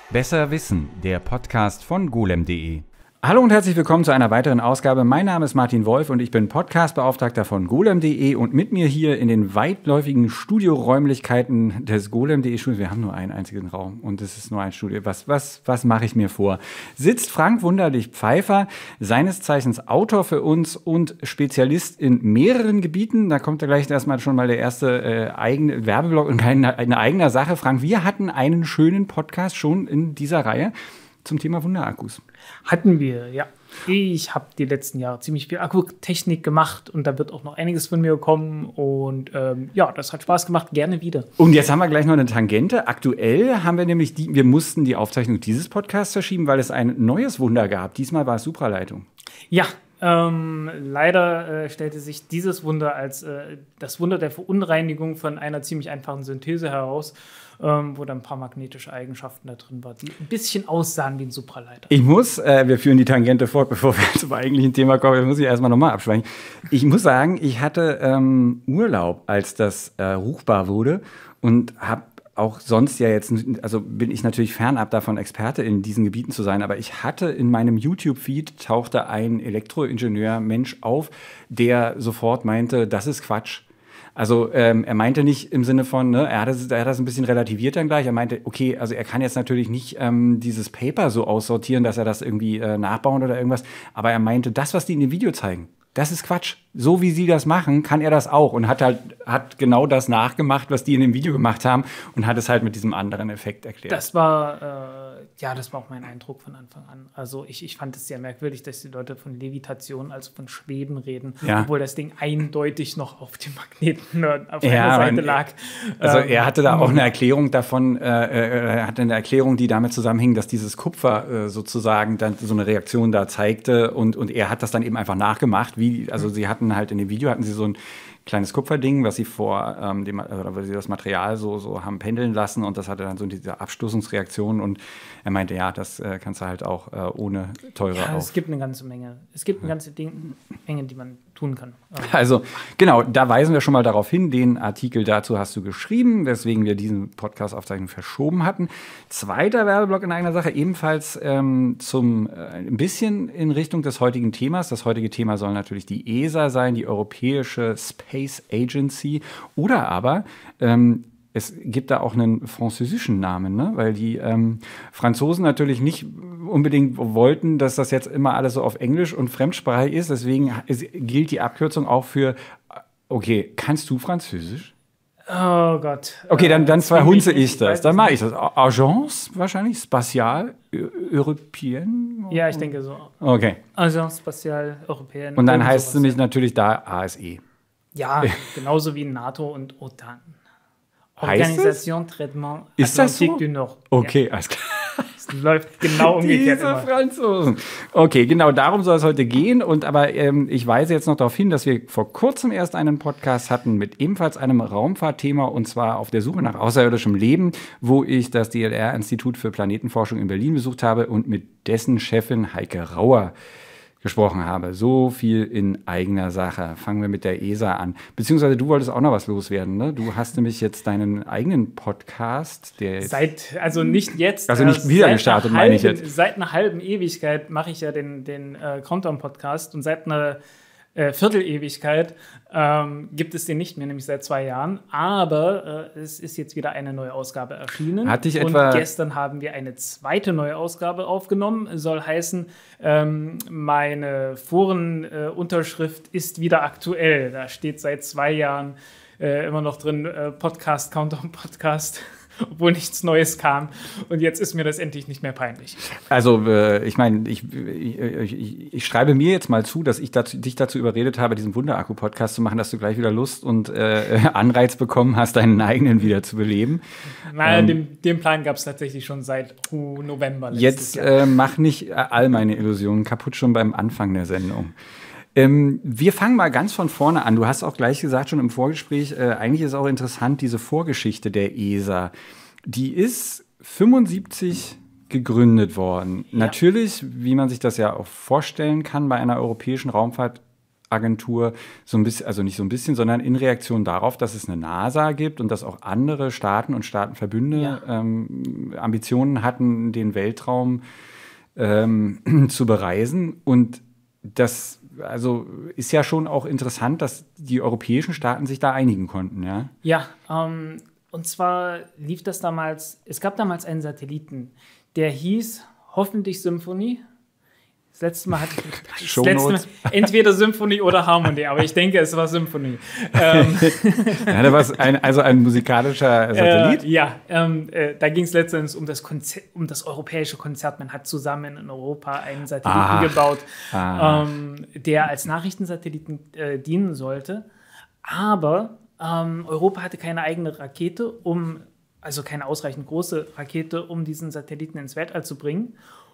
Besser wissen, der Podcast von golem.de. Hallo und herzlich willkommen zu einer weiteren Ausgabe. Mein Name ist Martin Wolf und ich bin Podcastbeauftragter von golem.de und mit mir hier in den weitläufigen Studioräumlichkeiten des golem.de Studios, wir haben nur einen einzigen Raum und es ist nur ein Studio. Was mache ich mir vor? Sitzt Frank Wunderlich-Pfeiffer, seines Zeichens Autor für uns und Spezialist in mehreren Gebieten. Da kommt ja gleich erstmal schon mal der erste eigene Werbeblock und eine eigene Sache. Frank, wir hatten einen schönen Podcast schon in dieser Reihe zum Thema Wunderakkus. Hatten wir, ja. Ich habe die letzten Jahre ziemlich viel Akkutechnik gemacht und da wird auch noch einiges von mir kommen. Und ja, das hat Spaß gemacht, gerne wieder. Und jetzt haben wir gleich noch eine Tangente. Aktuell haben wir nämlich wir mussten die Aufzeichnung dieses Podcasts verschieben, weil es ein neues Wunder gab. Diesmal war es Supraleitung. Ja, leider stellte sich dieses Wunder als das Wunder der Verunreinigung von einer ziemlich einfachen Synthese heraus, wo dann ein paar magnetische Eigenschaften da drin waren, die ein bisschen aussahen wie ein Supraleiter. Wir führen die Tangente fort, bevor wir zum eigentlichen Thema kommen, das muss ich erstmal nochmal abschweigen. Ich muss sagen, ich hatte Urlaub, als das ruchbar wurde und habe auch sonst ja jetzt, also bin ich natürlich fernab davon, Experte in diesen Gebieten zu sein, aber ich hatte in meinem YouTube-Feed tauchte ein Elektroingenieur-Mensch auf, der sofort meinte, das ist Quatsch. Also er meinte nicht im Sinne von, ne, er hat das ein bisschen relativiert dann gleich. Er meinte, okay, also er kann jetzt natürlich nicht dieses Paper so aussortieren, dass er das irgendwie nachbauen oder irgendwas, aber er meinte, das, was die in dem Video zeigen, das ist Quatsch. So wie sie das machen, kann er das auch. Und hat genau das nachgemacht, was die in dem Video gemacht haben und hat es halt mit diesem anderen Effekt erklärt. Das war auch mein Eindruck von Anfang an. Also ich fand es sehr merkwürdig, dass die Leute von Levitation, also von Schweben reden, obwohl das Ding eindeutig noch auf dem Magneten auf einer Seite lag. Also er hatte da auch eine Erklärung davon, er hatte eine Erklärung, die damit zusammenhing, dass dieses Kupfer sozusagen dann so eine Reaktion da zeigte und er hat das dann eben einfach nachgemacht, also sie hatten halt in dem Video so ein kleines Kupferding, was sie weil sie das Material so haben pendeln lassen und das hatte dann so diese Abstoßungsreaktion und er meinte, ja, das kannst du halt auch ohne teure Ja, es gibt eine ganze Menge. Es gibt eine ganze Menge, die man tun kann. Also, genau, da weisen wir schon mal darauf hin. Den Artikel dazu hast du geschrieben, weswegen wir diesen Podcast-Aufzeichnung verschoben hatten. Zweiter Werbeblock in eigener Sache, ebenfalls ein bisschen in Richtung des heutigen Themas. Das heutige Thema soll natürlich die ESA sein, die Europäische Space Agency. Oder aber es gibt da auch einen französischen Namen, ne? Weil die Franzosen natürlich nicht unbedingt wollten, dass das jetzt immer alles so auf Englisch und fremdsprachig ist. Deswegen gilt die Abkürzung auch für, okay, kannst du Französisch? Oh Gott. Okay, dann verhunze ich das. Dann mache ich das. Agence wahrscheinlich? Spatiale Européenne? Ja, ich denke so. Okay. Agence Spatiale Européenne. Und dann heißt es nämlich natürlich da ASE. Ja, genauso wie NATO und OTAN. Organisation Traitement Atlantique du Nord. Okay, alles klar. Es läuft genau umgekehrt. Diese Franzosen. Okay, genau darum soll es heute gehen. Aber ich weise jetzt noch darauf hin, dass wir vor kurzem erst einen Podcast hatten mit ebenfalls einem Raumfahrtthema und zwar auf der Suche nach außerirdischem Leben, wo ich das DLR-Institut für Planetenforschung in Berlin besucht habe und mit dessen Chefin Heike Rauer gesprochen habe. So viel in eigener Sache. Fangen wir mit der ESA an. Beziehungsweise du wolltest auch noch was loswerden, ne? Du hast nämlich jetzt deinen eigenen Podcast, der also nicht jetzt. Also nicht wieder gestartet, meine ich jetzt. Seit einer halben Ewigkeit mache ich ja den Countdown-Podcast und seit einer Viertelewigkeit gibt es den nicht mehr, nämlich seit 2 Jahren. Aber es ist jetzt wieder eine neue Ausgabe erschienen. Und gestern haben wir eine zweite neue Ausgabe aufgenommen. Soll heißen, meine Forenunterschrift ist wieder aktuell. Da steht seit 2 Jahren immer noch drin, Podcast, Countdown Podcast. Obwohl nichts Neues kam. Und jetzt ist mir das endlich nicht mehr peinlich. Also, ich meine, ich schreibe mir jetzt mal zu, dass ich dich dazu überredet habe, diesen Wunderakku-Podcast zu machen, dass du gleich wieder Lust und Anreiz bekommen hast, deinen eigenen wieder zu beleben. Nein, den Plan gab es tatsächlich schon seit November letztes Jahr. Jetzt mach nicht all meine Illusionen kaputt schon beim Anfang der Sendung. Wir fangen mal ganz von vorne an. Du hast auch gleich gesagt, schon im Vorgespräch, eigentlich ist auch interessant, diese Vorgeschichte der ESA. Die ist 1975 gegründet worden. Ja. Natürlich, wie man sich das ja auch vorstellen kann, bei einer europäischen Raumfahrt Raumfahrtagentur, so ein bisschen, also nicht so ein bisschen, sondern in Reaktion darauf, dass es eine NASA gibt und dass auch andere Staaten und Staatenverbünde Ambitionen hatten, den Weltraum zu bereisen. Und das also ist ja schon auch interessant, dass die europäischen Staaten sich da einigen konnten, ja? Ja, und zwar lief das damals, es gab damals einen Satelliten, der hieß hoffentlich Symphonie. Das letzte Mal hatte ich entweder Symphonie oder Harmonie, aber ich denke, es war Symphonie. Ja, da war es ein musikalischer Satellit? Da ging es letztendlich um das europäische Konzert. Man hat zusammen in Europa einen Satelliten gebaut, der als Nachrichtensatelliten dienen sollte. Aber Europa hatte keine eigene Rakete, also keine ausreichend große Rakete, um diesen Satelliten ins Weltall zu bringen.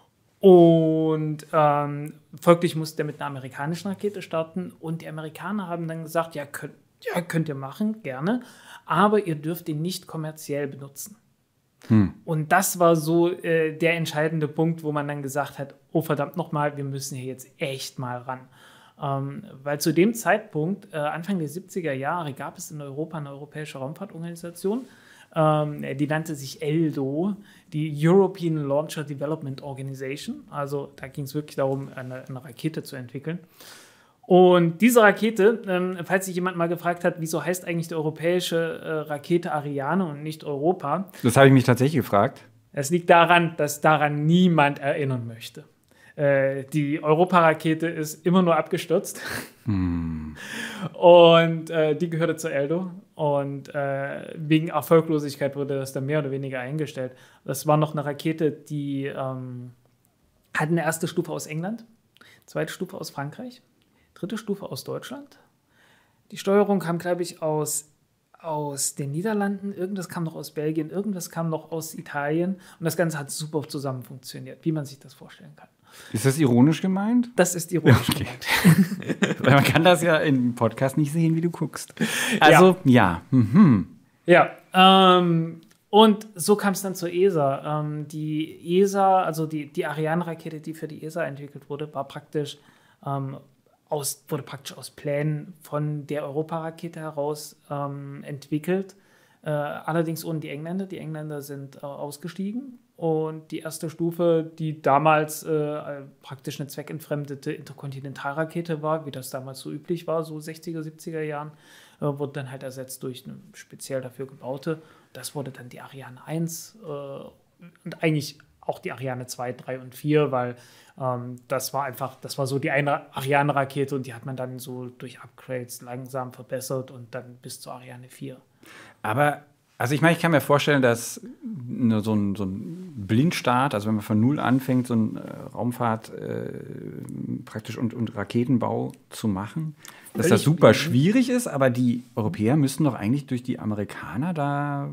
Und folglich musste er mit einer amerikanischen Rakete starten. Und die Amerikaner haben dann gesagt, könnt ihr machen, gerne. Aber ihr dürft ihn nicht kommerziell benutzen. Und das war so der entscheidende Punkt, wo man dann gesagt hat, oh verdammt nochmal, wir müssen hier jetzt echt mal ran. Weil zu dem Zeitpunkt, Anfang der 70er Jahre, gab es in Europa eine europäische Raumfahrtorganisation, die nannte sich ELDO, die European Launcher Development Organization. Also da ging es wirklich darum, eine Rakete zu entwickeln. Und diese Rakete, falls sich jemand mal gefragt hat, wieso heißt eigentlich die europäische Rakete Ariane und nicht Europa? Das habe ich mich tatsächlich gefragt. Es liegt daran, dass daran niemand erinnern möchte. Die Europa-Rakete ist immer nur abgestürzt. Und die gehörte zur ELDO. Und wegen Erfolglosigkeit wurde das dann mehr oder weniger eingestellt. Das war noch eine Rakete, die hat eine erste Stufe aus England, zweite Stufe aus Frankreich, dritte Stufe aus Deutschland. Die Steuerung kam, glaube ich, aus den Niederlanden, irgendwas kam noch aus Belgien, irgendwas kam noch aus Italien. Und das Ganze hat super zusammen funktioniert, wie man sich das vorstellen kann. Ist das ironisch gemeint? Das ist ironisch gemeint. Weil man kann das ja im Podcast nicht sehen, wie du guckst. Also, ja. Und so kam es dann zur ESA. Die ESA, also die Ariane-Rakete, die für die ESA entwickelt wurde, wurde praktisch aus Plänen von der Europa-Rakete heraus entwickelt. Allerdings ohne die Engländer. Die Engländer sind ausgestiegen. Und die erste Stufe, die damals praktisch eine zweckentfremdete Interkontinentalrakete war, wie das damals so üblich war, so 60er, 70er Jahren, wurde dann halt ersetzt durch eine speziell dafür gebaute. Das wurde dann die Ariane 1 und eigentlich auch die Ariane 2, 3 und 4, weil das war so die eine Ariane-Rakete und die hat man dann so durch Upgrades langsam verbessert und dann bis zur Ariane 4. Aber, also ich meine, ich kann mir vorstellen, dass so ein Blindstart, also wenn man von Null anfängt, so ein Raumfahrt praktisch und Raketenbau zu machen, dass das super schwierig ist, aber die Europäer müssen doch eigentlich durch die Amerikaner da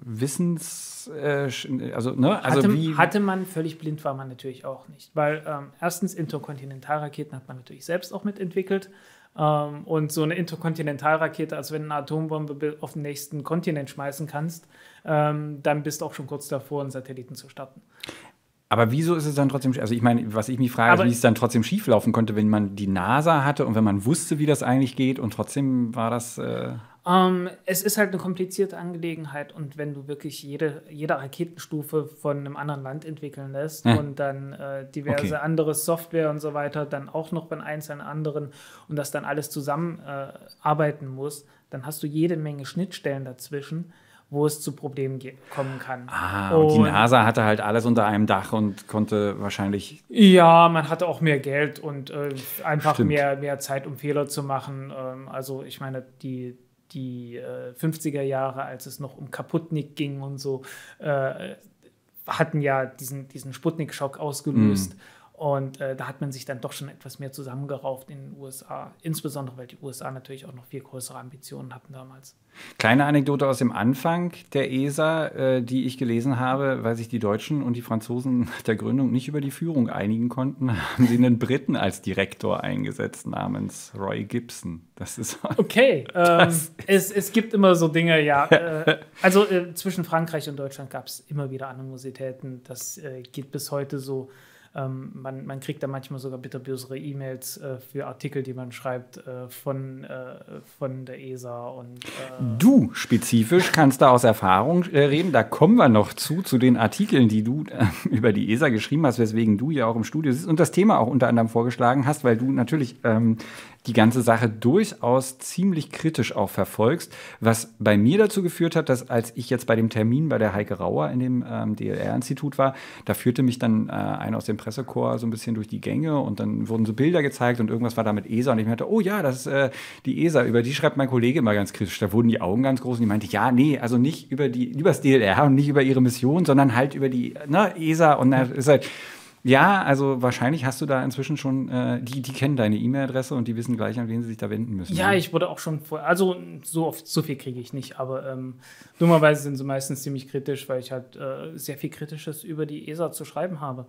hatte man, völlig blind war man natürlich auch nicht. Weil erstens Interkontinentalraketen hat man natürlich selbst auch mitentwickelt. Und so eine Interkontinentalrakete, also wenn du eine Atombombe auf den nächsten Kontinent schmeißen kannst, dann bist du auch schon kurz davor, einen Satelliten zu starten. Aber wieso ist es dann trotzdem, also ich meine, was ich mich frage, ist, wie es dann trotzdem schieflaufen konnte, wenn man die NASA hatte und wenn man wusste, wie das eigentlich geht und trotzdem war das... Es ist halt eine komplizierte Angelegenheit und wenn du wirklich jede Raketenstufe von einem anderen Land entwickeln lässt und dann diverse andere Software und so weiter, dann auch noch von einzelnen anderen und das dann alles zusammen arbeiten muss, dann hast du jede Menge Schnittstellen dazwischen, wo es zu Problemen kommen kann. Und die NASA hatte halt alles unter einem Dach und konnte wahrscheinlich... Ja, man hatte auch mehr Geld und einfach mehr Zeit, um Fehler zu machen. Also ich meine, die 50er Jahre, als es noch um Kaputnik ging und so, hatten ja diesen Sputnik-Schock ausgelöst. Und da hat man sich dann doch schon etwas mehr zusammengerauft in den USA. Insbesondere, weil die USA natürlich auch noch viel größere Ambitionen hatten damals. Kleine Anekdote aus dem Anfang der ESA, die ich gelesen habe, weil sich die Deutschen und die Franzosen nach der Gründung nicht über die Führung einigen konnten, haben sie einen Briten als Direktor eingesetzt, namens Roy Gibson. Das ist okay, es gibt immer so Dinge, ja. Zwischen Frankreich und Deutschland gab es immer wieder Animositäten. Das geht bis heute so. Man kriegt da manchmal sogar bitterbösere E-Mails für Artikel, die man schreibt von der ESA. Und, du spezifisch kannst da aus Erfahrung reden. Da kommen wir noch zu den Artikeln, die du über die ESA geschrieben hast, weswegen du ja auch im Studio sitzt und das Thema auch unter anderem vorgeschlagen hast, weil du natürlich die ganze Sache durchaus ziemlich kritisch auch verfolgst, was bei mir dazu geführt hat, dass als ich jetzt bei dem Termin bei der Heike Rauer in dem DLR-Institut war, da führte mich dann einer aus dem Pressekorps so ein bisschen durch die Gänge und dann wurden so Bilder gezeigt und irgendwas war da mit ESA und ich meinte, oh ja, das ist die ESA, über die schreibt mein Kollege immer ganz kritisch. Da wurden die Augen ganz groß und die meinte, ja, nee, also nicht über das DLR und nicht über ihre Mission, sondern halt über die ESA und ist halt. Ja, also wahrscheinlich hast du da inzwischen schon, die kennen deine E-Mail-Adresse und die wissen gleich, an wen sie sich da wenden müssen. Ja, ich wurde auch schon vorher, also so viel kriege ich nicht, aber dummerweise sind sie meistens ziemlich kritisch, weil ich halt sehr viel Kritisches über die ESA zu schreiben habe.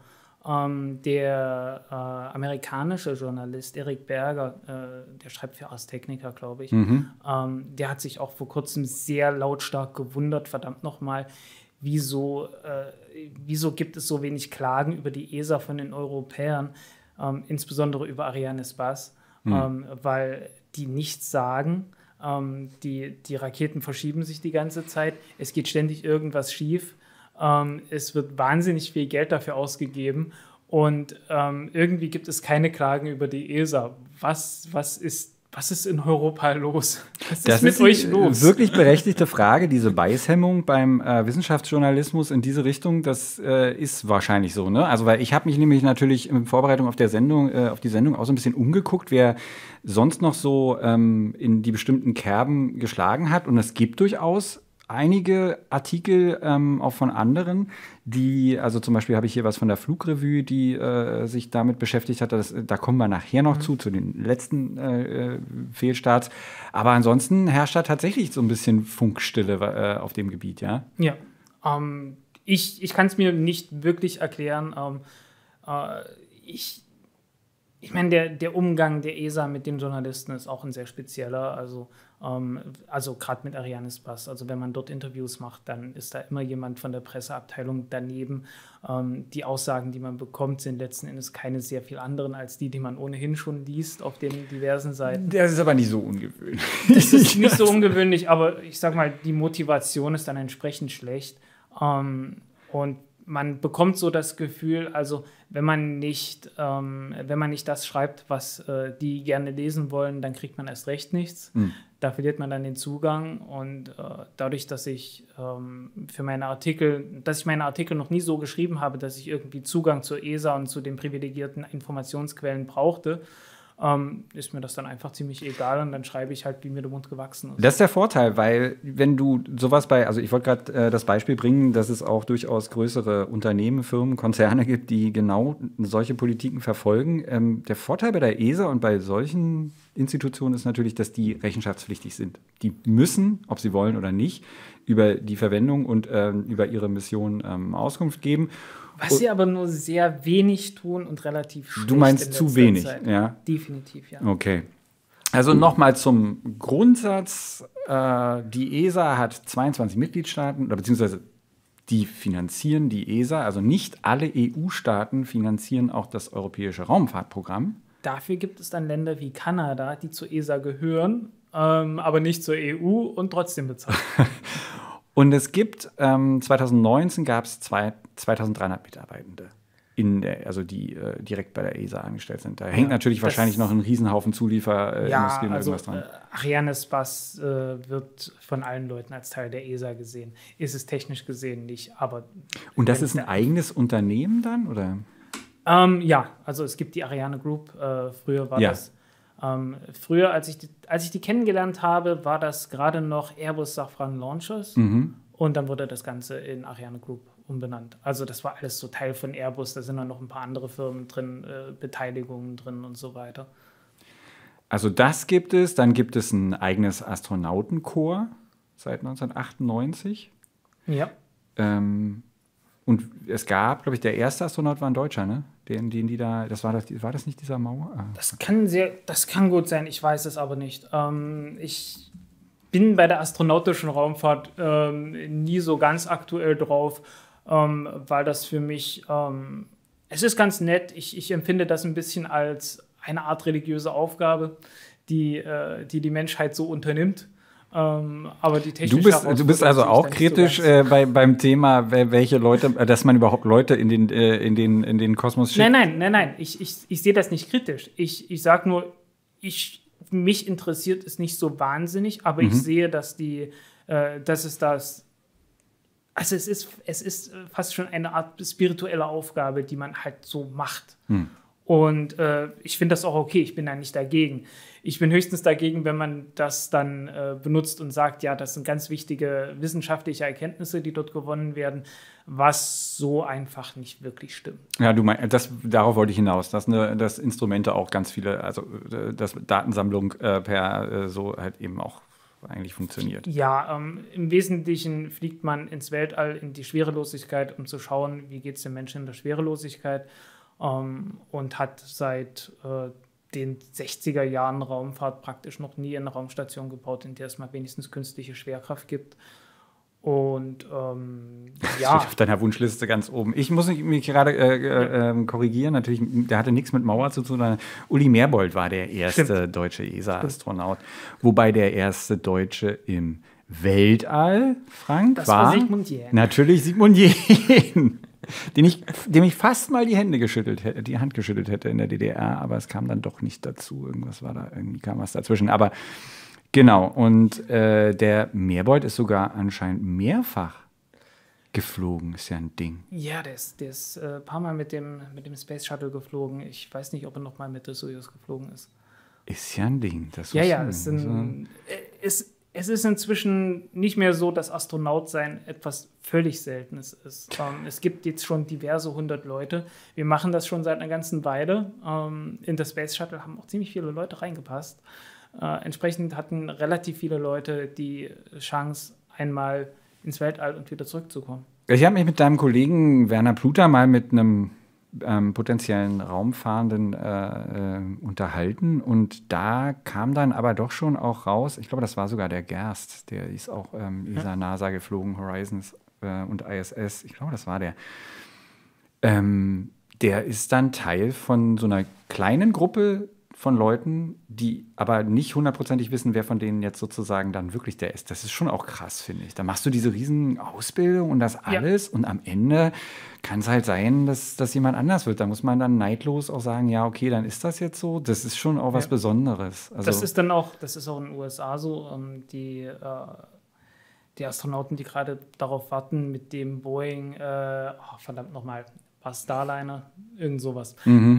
Der amerikanische Journalist Eric Berger, der schreibt für Ars Technica, glaube ich, der hat sich auch vor kurzem sehr lautstark gewundert, verdammt nochmal, wieso gibt es so wenig Klagen über die ESA von den Europäern, insbesondere über Ariane Space, weil die nichts sagen. Die Raketen verschieben sich die ganze Zeit. Es geht ständig irgendwas schief. Es wird wahnsinnig viel Geld dafür ausgegeben. Und irgendwie gibt es keine Klagen über die ESA. Was ist in Europa los? Was ist mit euch los? Das ist eine wirklich berechtigte Frage, diese Beißhemmung beim Wissenschaftsjournalismus in diese Richtung, das ist wahrscheinlich so, ne? Also, weil ich habe mich nämlich natürlich in Vorbereitung auf die Sendung auch so ein bisschen umgeguckt, wer sonst noch so in die bestimmten Kerben geschlagen hat. Und es gibt durchaus einige Artikel auch von anderen, also zum Beispiel habe ich hier was von der Flugrevue, die sich damit beschäftigt hat. Da kommen wir nachher noch zu den letzten Fehlstarts. Aber ansonsten herrscht da tatsächlich so ein bisschen Funkstille auf dem Gebiet, ja? Ja, ich kann es mir nicht wirklich erklären. Ich meine, der Umgang der ESA mit den Journalisten ist auch ein sehr spezieller. Also gerade mit Ariane Space. Also wenn man dort Interviews macht, dann ist da immer jemand von der Presseabteilung daneben. Die Aussagen, die man bekommt, sind letzten Endes keine sehr viel anderen als die man ohnehin schon liest auf den diversen Seiten. Das ist aber nicht so ungewöhnlich. Das ist nicht so ungewöhnlich, aber ich sag mal, die Motivation ist dann entsprechend schlecht. Und man bekommt so das Gefühl, also wenn man nicht das schreibt, was die gerne lesen wollen, dann kriegt man erst recht nichts. Da verliert man dann den Zugang und dadurch, dass ich meine Artikel noch nie so geschrieben habe, dass ich irgendwie Zugang zur ESA und zu den privilegierten Informationsquellen brauchte, ist mir das dann einfach ziemlich egal und dann schreibe ich halt, wie mir der Mund gewachsen ist. Das ist der Vorteil, weil wenn du sowas also ich wollte gerade das Beispiel bringen, dass es auch durchaus größere Unternehmen, Firmen, Konzerne gibt, die genau solche Politiken verfolgen. Der Vorteil bei der ESA und bei solchen Institutionen ist natürlich, dass die rechenschaftspflichtig sind. Die müssen, ob sie wollen oder nicht, über die Verwendung und über ihre Mission Auskunft geben. Was sie aber nur sehr wenig tun und relativ schlecht. Du meinst zu wenig, Zeit. Ja? Definitiv, ja. Okay. Also nochmal zum Grundsatz. Die ESA hat 22 Mitgliedstaaten, oder beziehungsweise die finanzieren die ESA. Also nicht alle EU-Staaten finanzieren auch das europäische Raumfahrtprogramm. Dafür gibt es dann Länder wie Kanada, die zur ESA gehören, aber nicht zur EU und trotzdem bezahlen. Und es gibt, 2019 gab es 2300 Mitarbeitende, die direkt bei der ESA angestellt sind. Da hängt natürlich wahrscheinlich noch ein Riesenhaufen Zulieferindustrie und irgendwas dran. Ariane Space wird von allen Leuten als Teil der ESA gesehen. Ist es technisch gesehen nicht, aber... Und das ist ein eigenes Unternehmen dann, oder? Ja, also es gibt die Ariane Group. Früher war das... Früher, als ich die kennengelernt habe, war das gerade noch Airbus Safran Launchers und dann wurde das Ganze in Ariane Group umbenannt. Also das war alles so Teil von Airbus, da sind dann noch ein paar andere Firmen drin, Beteiligungen drin und so weiter. Also das gibt es, dann gibt es ein eigenes Astronautenkorps seit 1998. Ja. Und es gab, glaube ich, der erste Astronaut war ein Deutscher, ne? War das nicht dieser Mauer? Das kann gut sein, ich weiß es aber nicht. Ich bin bei der astronautischen Raumfahrt nie so ganz aktuell drauf, weil das für mich Es ist ganz nett. Ich empfinde das ein bisschen als eine Art religiöse Aufgabe, die Menschheit so unternimmt. Aber die technische Du bist also auch kritisch beim Thema, welche Leute, dass man überhaupt Leute in den Kosmos schickt? Nein. Ich sehe das nicht kritisch. Ich sage nur, mich interessiert es nicht so wahnsinnig, aber ich sehe, dass es das. Also es ist fast schon eine Art spirituelle Aufgabe, die man halt so macht. Und ich finde das auch okay, ich bin da nicht dagegen. Ich bin höchstens dagegen, wenn man das dann benutzt und sagt, ja, das sind ganz wichtige wissenschaftliche Erkenntnisse, die dort gewonnen werden, was so einfach nicht wirklich stimmt. Ja, du meinst, darauf wollte ich hinaus, dass Instrumente auch ganz viele, also dass Datensammlung per so halt eben auch eigentlich funktioniert. Ja, im Wesentlichen fliegt man ins Weltall, in die Schwerelosigkeit, um zu schauen, wie geht es den Menschen in der Schwerelosigkeit. Und hat seit den 60er Jahren Raumfahrt praktisch noch nie eine Raumstation gebaut, in der es mal wenigstens künstliche Schwerkraft gibt. Und ja. Auf deiner Wunschliste ganz oben. Ich muss mich gerade korrigieren. Natürlich, der hatte nichts mit Mauer zu tun. Uli Merbold war der erste deutsche ESA-Astronaut. Wobei der erste Deutsche im Weltall, Frank, das war Sigmund Jähn. Natürlich Sigmund Jähn. Dem ich fast mal die Hand geschüttelt hätte in der DDR, aber es kam dann doch nicht dazu. Irgendwie kam was dazwischen. Aber genau, und der Merbold ist sogar anscheinend mehrfach geflogen, ist ja ein Ding. Ja, der ist ein paar Mal mit dem Space Shuttle geflogen. Ich weiß nicht, ob er noch mal mit der Soyuz geflogen ist. Ist ja ein Ding. Es ist inzwischen nicht mehr so, dass Astronautsein etwas völlig Seltenes ist. Es gibt jetzt schon diverse 100 Leute. Wir machen das schon seit einer ganzen Weile. In das Space Shuttle haben auch ziemlich viele Leute reingepasst. Entsprechend hatten relativ viele Leute die Chance, einmal ins Weltall und wieder zurückzukommen. Ich habe mich mit deinem Kollegen Werner Pluter mal mit einem potenziellen Raumfahrenden unterhalten und da kam dann aber doch schon auch raus, ich glaube, das war sogar der Gerst, der ist auch ESA, NASA geflogen, Horizons und ISS, ich glaube, das war der. Der ist dann Teil von so einer kleinen Gruppe von Leuten, die aber nicht hundertprozentig wissen, wer von denen jetzt sozusagen dann wirklich der ist. Das ist schon auch krass, finde ich. Da machst du diese riesen Ausbildung und das alles und am Ende kann es halt sein, dass jemand anders wird. Da muss man dann neidlos auch sagen, ja, okay, dann ist das jetzt so. Das ist schon auch was Besonderes. Also, das ist auch in den USA so. Die Astronauten, die gerade darauf warten, mit dem Boeing, verdammt nochmal, war Starliner, irgend sowas.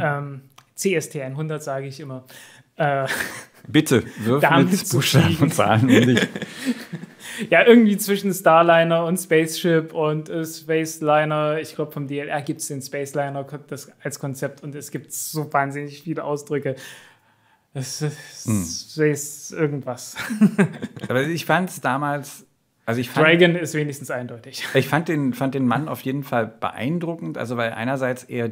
CST 100 sage ich immer. Bitte, wirf mit Buchstaben und Zahlen um dich. Ja, irgendwie zwischen Starliner und Spaceship und Spaceliner. Ich glaube, vom DLR gibt es den Spaceliner als Konzept und es gibt so wahnsinnig viele Ausdrücke. Es ist irgendwas. Aber ich fand es damals... Dragon ist wenigstens eindeutig. Ich fand den Mann auf jeden Fall beeindruckend, also weil einerseits eher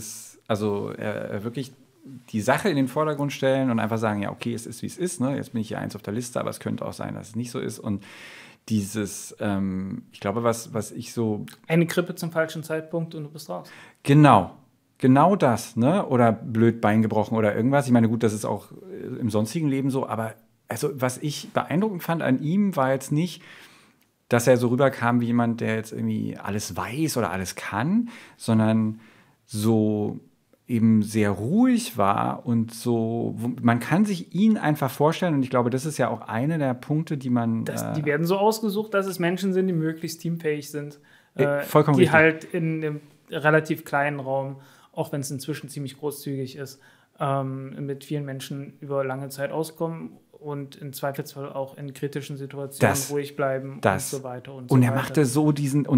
wirklich die Sache in den Vordergrund stellen und einfach sagen, ja, okay, es ist, wie es ist, ne? Jetzt bin ich hier eins auf der Liste, aber es könnte auch sein, dass es nicht so ist. Und dieses, ich glaube, was ich so... Eine Grippe zum falschen Zeitpunkt und du bist raus. Genau das, ne? Oder blöd Bein gebrochen oder irgendwas. Ich meine, gut, das ist auch im sonstigen Leben so, aber also was ich beeindruckend fand an ihm, war jetzt nicht, dass er so rüberkam wie jemand, der jetzt irgendwie alles weiß oder alles kann, sondern so eben sehr ruhig war und so, man kann sich ihn einfach vorstellen und ich glaube, das ist ja auch einer der Punkte, die man... Die werden so ausgesucht, dass es Menschen sind, die möglichst teamfähig sind, vollkommen die richtig. halt in einem relativ kleinen Raum, auch wenn es inzwischen ziemlich großzügig ist, mit vielen Menschen über lange Zeit auskommen und im Zweifelsfall auch in kritischen Situationen ruhig bleiben und so weiter und so weiter. Und er machte so diesen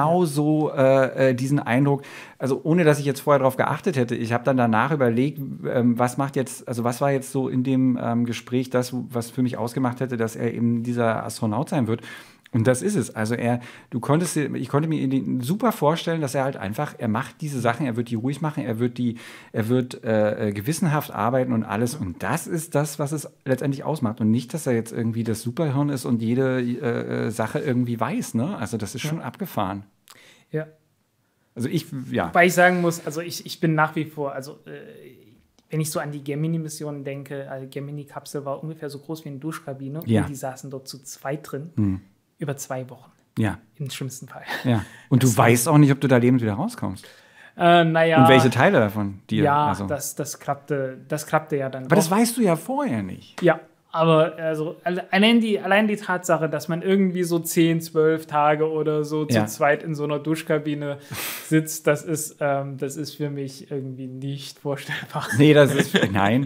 Eindruck, also ohne, dass ich jetzt vorher darauf geachtet hätte, ich habe dann danach überlegt, was war jetzt so in dem Gespräch das, was für mich ausgemacht hätte, dass er eben dieser Astronaut sein wird. Und das ist es. Also ich konnte mir ihn super vorstellen, dass er halt einfach, er macht diese Sachen, er wird die ruhig machen, er wird gewissenhaft arbeiten und alles. Und das ist das, was es letztendlich ausmacht. Und nicht, dass er jetzt irgendwie das Superhirn ist und jede Sache irgendwie weiß. Ne? Also das ist schon abgefahren. Ja. Also Wobei ich sagen muss, also ich bin nach wie vor, wenn ich so an die Gemini-Missionen denke, die Gemini-Kapsel war ungefähr so groß wie eine Duschkabine und die saßen dort zu zweit drin, über 2 Wochen. Ja. Im schlimmsten Fall. Ja. Und du weißt auch nicht, ob du da lebend wieder rauskommst. Naja. Und welche Teile davon dir? Ja, das klappte ja dann. Aber das weißt du ja vorher nicht. Ja, aber allein die Tatsache, dass man irgendwie so 10, 12 Tage oder so zu zweit in so einer Duschkabine sitzt, das ist für mich irgendwie nicht vorstellbar. Nee, nein.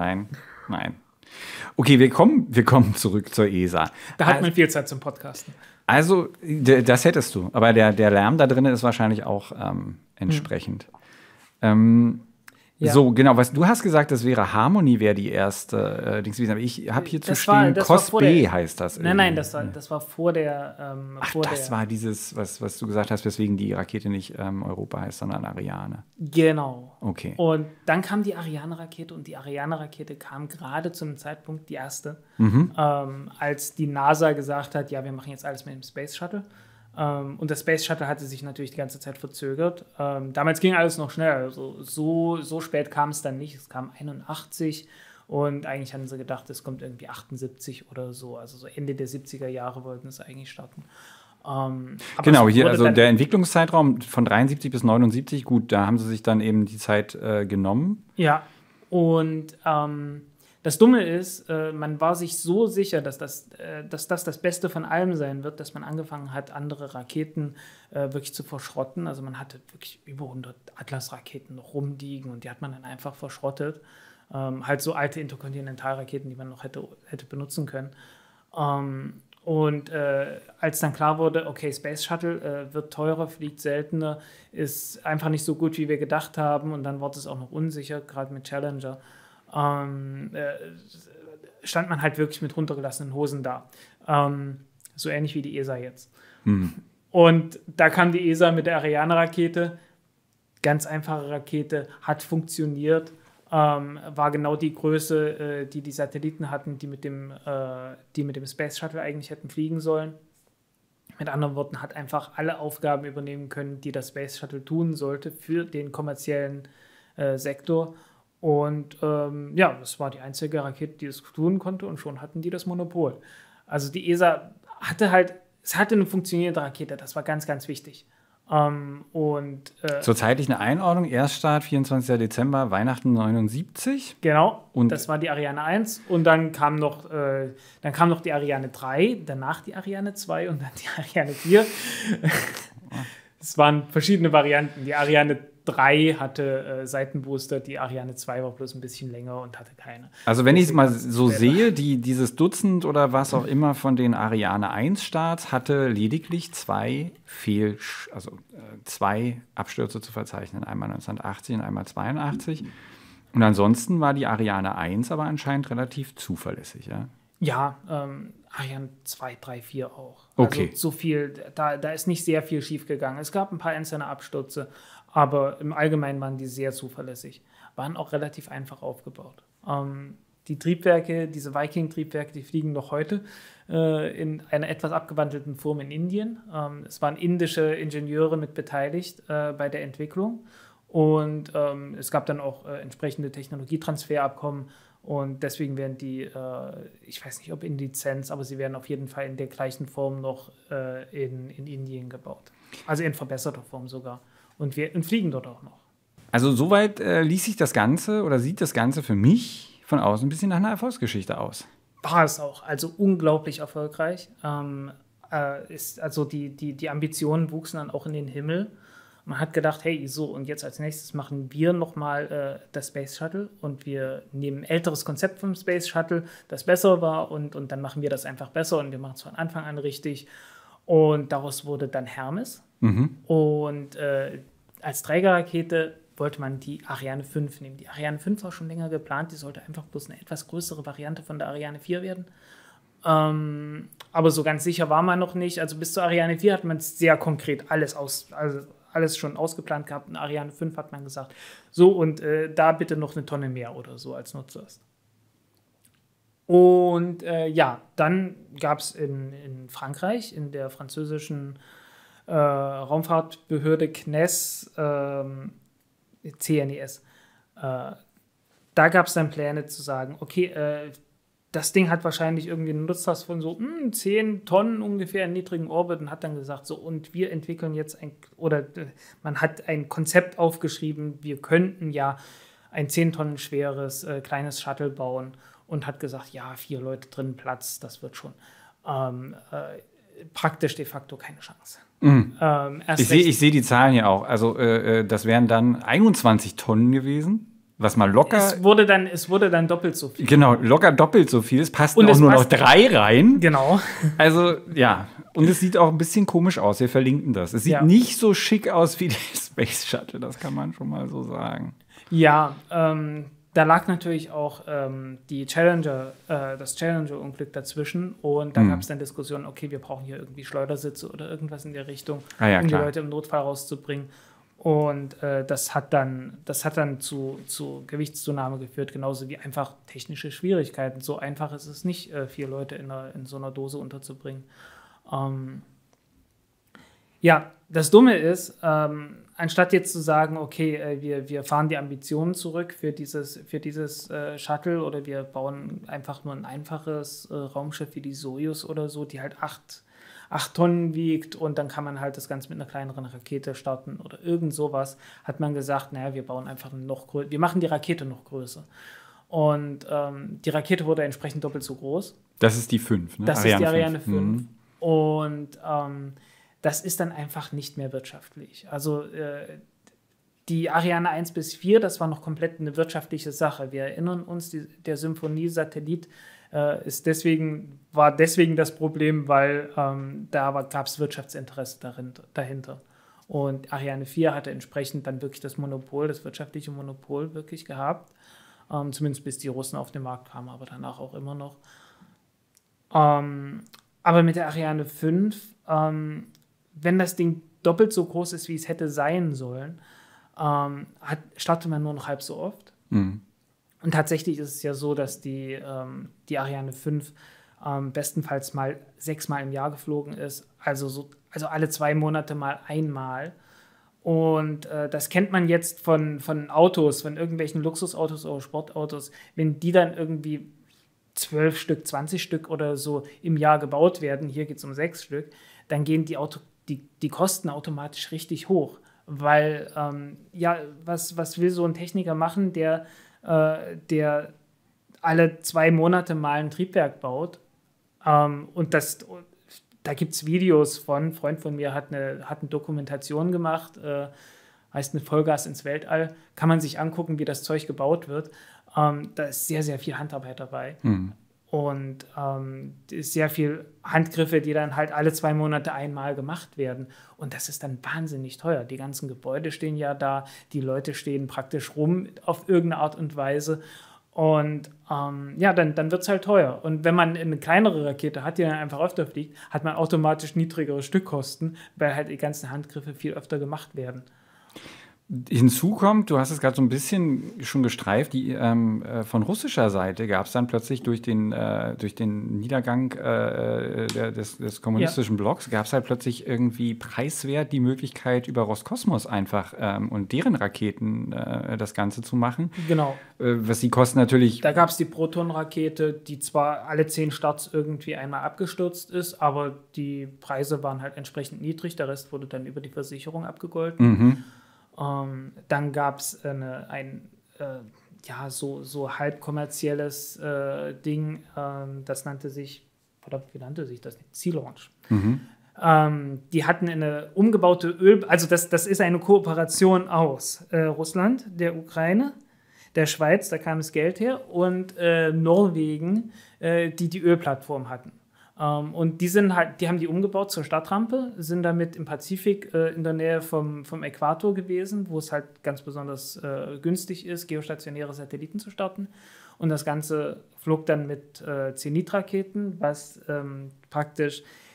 Okay, wir kommen zurück zur ESA. Da hat man viel Zeit zum Podcasten. Also, das hättest du. Aber der Lärm da drin ist wahrscheinlich auch entsprechend. So, genau. Du hast gesagt, das wäre Harmony, wäre die erste Dings gewesen. Aber ich habe hier zu stehen, COS-B heißt das. Nein, das war vor der. Das war dieses, was du gesagt hast, weswegen die Rakete nicht Europa heißt, sondern Ariane. Genau. Okay. Und dann kam die Ariane-Rakete und die Ariane-Rakete kam gerade zu einem Zeitpunkt, die erste, als die NASA gesagt hat, ja, wir machen jetzt alles mit dem Space Shuttle. Und das Space Shuttle hatte sich natürlich die ganze Zeit verzögert. Damals ging alles noch schnell. Also so spät kam es dann nicht. Es kam 81 und eigentlich hatten sie gedacht, es kommt irgendwie 78 oder so. Also so Ende der 70er Jahre wollten es eigentlich starten. Genau, hier also der Entwicklungszeitraum von 73 bis 79, gut, da haben sie sich dann eben die Zeit genommen. Ja, und das Dumme ist, man war sich so sicher, dass das Beste von allem sein wird, dass man angefangen hat, andere Raketen wirklich zu verschrotten. Also man hatte wirklich über 100 Atlas-Raketen noch rumliegen und die hat man dann einfach verschrottet. Halt so alte Interkontinentalraketen, die man noch hätte benutzen können. Und als dann klar wurde, okay, Space Shuttle wird teurer, fliegt seltener, ist einfach nicht so gut, wie wir gedacht haben und dann wurde es auch noch unsicher, gerade mit Challenger, stand man halt wirklich mit runtergelassenen Hosen da. So ähnlich wie die ESA jetzt. Und da kam die ESA mit der Ariane-Rakete, ganz einfache Rakete, hat funktioniert, war genau die Größe, die Satelliten hatten, die mit dem Space Shuttle eigentlich hätten fliegen sollen. Mit anderen Worten, hat einfach alle Aufgaben übernehmen können, die das Space Shuttle tun sollte für den kommerziellen Sektor. Und das war die einzige Rakete, die das tun konnte und schon hatten die das Monopol. Also die ESA hatte eine funktionierende Rakete, das war ganz, ganz wichtig. Zur zeitlichen Einordnung, Erststart 24. Dezember, Weihnachten 79. Genau, und das war die Ariane 1 und dann kam noch die Ariane 3, danach die Ariane 2 und dann die Ariane 4. Es waren verschiedene Varianten. Die Ariane 3 hatte Seitenbooster, die Ariane 2 war bloß ein bisschen länger und hatte keine. Also wenn ich es mal so sehe, dieses Dutzend oder was auch immer von den Ariane 1 Starts hatte lediglich zwei Abstürze zu verzeichnen. Einmal 1980 und einmal 82. Und ansonsten war die Ariane 1 aber anscheinend relativ zuverlässig, ja? Ja, Ariane 2, 3, 4 auch. Okay. Also so viel, da ist nicht sehr viel schief gegangen. Es gab ein paar einzelne Abstürze, aber im Allgemeinen waren die sehr zuverlässig. Waren auch relativ einfach aufgebaut. Die Triebwerke, diese Viking-Triebwerke, die fliegen noch heute in einer etwas abgewandelten Form in Indien. Es waren indische Ingenieure mit beteiligt bei der Entwicklung. Und es gab dann auch entsprechende Technologietransferabkommen. Und deswegen werden die, ich weiß nicht, ob in Lizenz, aber sie werden auf jeden Fall in der gleichen Form noch in Indien gebaut. Also in verbesserter Form sogar. Und fliegen dort auch noch. Also soweit liest sich das Ganze oder sieht das Ganze für mich von außen ein bisschen nach einer Erfolgsgeschichte aus. War es auch. Also unglaublich erfolgreich. Die Ambitionen wuchsen dann auch in den Himmel. Man hat gedacht, hey, so, und jetzt als nächstes machen wir nochmal das Space Shuttle und wir nehmen ein älteres Konzept vom Space Shuttle, das besser war und dann machen wir das einfach besser und wir machen es von Anfang an richtig. Und daraus wurde dann Hermes. Und als Trägerrakete wollte man die Ariane 5 nehmen. Die Ariane 5 war schon länger geplant, die sollte einfach bloß eine etwas größere Variante von der Ariane 4 werden. Aber so ganz sicher war man noch nicht. Also bis zur Ariane 4 hat man es sehr konkret alles schon ausgeplant gehabt. In Ariane 5 hat man gesagt, so und da bitte noch eine Tonne mehr oder so als Nutzlast. Und dann gab es in Frankreich, in der französischen Raumfahrtbehörde CNES, CNES. Da gab es dann Pläne zu sagen, okay, das Ding hat wahrscheinlich irgendwie einen Nutzlast von so 10 Tonnen ungefähr in niedrigen Orbit und hat dann gesagt, so, und wir entwickeln jetzt man hat ein Konzept aufgeschrieben, wir könnten ja ein 10 Tonnen schweres kleines Shuttle bauen und hat gesagt, ja, 4 Leute drin, Platz, das wird schon. Praktisch de facto keine Chance. Ich seh die Zahlen ja auch. Also das wären dann 21 Tonnen gewesen. Was mal locker. Es wurde dann doppelt so viel. Genau, locker doppelt so viel. Es passten auch nur noch 3 rein. Genau. Also, ja. Und es sieht auch ein bisschen komisch aus. Wir verlinken das. Es sieht nicht so schick aus wie der Space Shuttle. Das kann man schon mal so sagen. Ja, da lag natürlich auch das Challenger-Unglück dazwischen. Und da gab es dann Diskussionen, okay, wir brauchen hier irgendwie Schleudersitze oder irgendwas in der Richtung, um die Leute im Notfall rauszubringen. Und das hat dann zu Gewichtszunahme geführt, genauso wie einfach technische Schwierigkeiten. So einfach ist es nicht, 4 Leute in so einer Dose unterzubringen. Ja, das Dumme ist, anstatt jetzt zu sagen, okay, wir fahren die Ambitionen zurück für dieses Shuttle oder wir bauen einfach nur ein einfaches Raumschiff wie die Soyuz oder so, die halt 8 Tonnen wiegt und dann kann man halt das Ganze mit einer kleineren Rakete starten oder irgend sowas, hat man gesagt, naja, wir bauen einfach wir machen die Rakete noch größer. Und die Rakete wurde entsprechend doppelt so groß. Das ist die 5, ne? Das ist die Ariane 5. Und das ist dann einfach nicht mehr wirtschaftlich. Also die Ariane 1 bis 4, das war noch komplett eine wirtschaftliche Sache. Wir erinnern uns, der Symphonie-Satellit war deswegen das Problem, weil da gab es Wirtschaftsinteresse dahinter. Und Ariane 4 hatte entsprechend dann wirklich das wirtschaftliche Monopol wirklich gehabt. Zumindest bis die Russen auf den Markt kamen, aber danach auch immer noch. Aber mit der Ariane 5, wenn das Ding doppelt so groß ist, wie es hätte sein sollen, startet man nur noch halb so oft. Und tatsächlich ist es ja so, dass die Ariane 5 bestenfalls mal 6-mal im Jahr geflogen ist, also alle 2 Monate mal einmal. Und das kennt man jetzt von Autos, von irgendwelchen Luxusautos oder Sportautos, wenn die dann irgendwie 12 Stück, 20 Stück oder so im Jahr gebaut werden, hier geht es um 6 Stück, dann gehen die Kosten automatisch richtig hoch. Weil, was will so ein Techniker machen, der alle 2 Monate mal ein Triebwerk baut? Und da gibt es Videos von, ein Freund von mir hat eine Dokumentation gemacht, heißt eine Vollgas ins Weltall, kann man sich angucken, wie das Zeug gebaut wird. Da ist sehr, sehr viel Handarbeit dabei. Und ist sehr viel Handgriffe, die dann halt alle 2 Monate einmal gemacht werden. Und das ist dann wahnsinnig teuer. Die ganzen Gebäude stehen ja da, die Leute stehen praktisch rum auf irgendeine Art und Weise. Und dann wird es halt teuer. Und wenn man eine kleinere Rakete hat, die dann einfach öfter fliegt, hat man automatisch niedrigere Stückkosten, weil halt die ganzen Handgriffe viel öfter gemacht werden. Hinzu kommt, du hast es gerade so ein bisschen schon gestreift, von russischer Seite gab es dann plötzlich durch den Niedergang des kommunistischen Blocks, gab es halt plötzlich irgendwie preiswert die Möglichkeit, über Roskosmos einfach und deren Raketen das Ganze zu machen. Genau. Was die Kosten natürlich... Da gab es die Proton-Rakete, die zwar alle 10 Starts irgendwie einmal abgestürzt ist, aber die Preise waren halt entsprechend niedrig, der Rest wurde dann über die Versicherung abgegolten. Dann gab es so halb kommerzielles Ding, das nannte sich, wie nannte sich das? Sea Launch. Die hatten eine umgebaute also das ist eine Kooperation aus Russland, der Ukraine, der Schweiz, da kam das Geld her, und Norwegen, die Ölplattform hatten. Und die haben die umgebaut zur Startrampe, sind damit im Pazifik in der Nähe vom Äquator gewesen, wo es halt ganz besonders günstig ist, geostationäre Satelliten zu starten. Und das Ganze flog dann mit Zenit-Raketen, was praktisch